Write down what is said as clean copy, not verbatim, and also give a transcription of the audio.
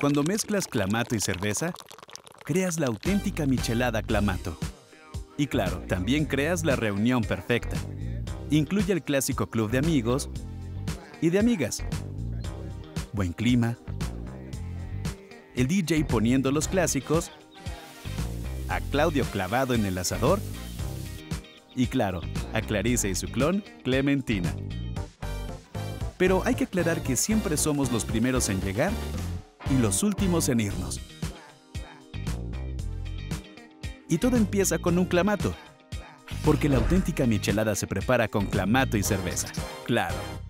Cuando mezclas clamato y cerveza, creas la auténtica michelada Clamato. Y claro, también creas la reunión perfecta. Incluye el clásico club de amigos y de amigas. Buen clima. El DJ poniendo los clásicos. A Claudio clavado en el asador. Y claro, a Clarice y su clon, Clementina. Pero hay que aclarar que siempre somos los primeros en llegar y los últimos en irnos. Y todo empieza con un clamato, porque la auténtica michelada se prepara con clamato y cerveza. Claro.